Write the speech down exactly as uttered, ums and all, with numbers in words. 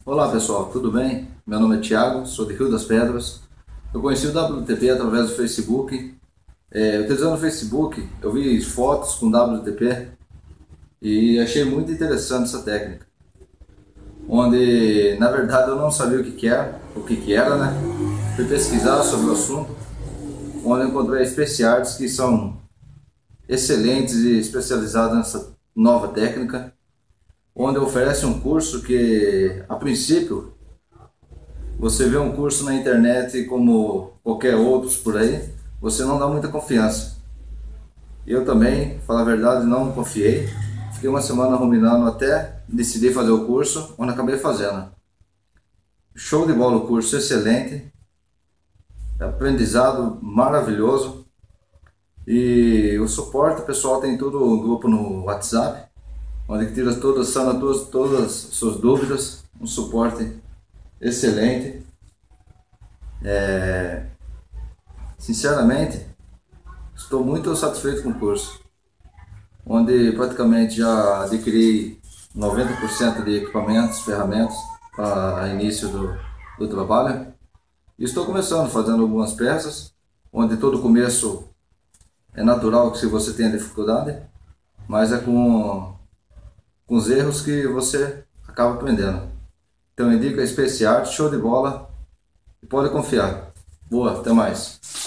Olá pessoal, tudo bem? Meu nome é Thiago, sou de Rio das Pedras. Eu conheci o W T P através do Facebook. É, utilizando o Facebook, eu vi fotos com W T P e achei muito interessante essa técnica. Onde, na verdade, eu não sabia o que, que era, o que, que era, né? Fui pesquisar sobre o assunto, onde eu encontrei especialistas que são excelentes e especializados nessa nova técnica, onde oferece um curso que, a princípio, você vê um curso na internet como qualquer outros por aí, você não dá muita confiança. Eu também, falar a verdade, não confiei. Fiquei uma semana ruminando até decidir fazer o curso, onde acabei fazendo. Show de bola o curso, excelente, aprendizado maravilhoso. E o suporte, o pessoal tem todo o grupo no WhatsApp, onde tira todas, sana todas, todas as suas dúvidas. Um suporte excelente. Sinceramente, estou muito satisfeito com o curso, onde praticamente já adquiri noventa por cento de equipamentos, ferramentas para início do, do trabalho. E estou começando fazendo algumas peças, onde todo começo é natural que se você tenha dificuldade, mas é com, com os erros que você acaba aprendendo. Então indica Space Art, show de bola, e pode confiar. Boa, até mais.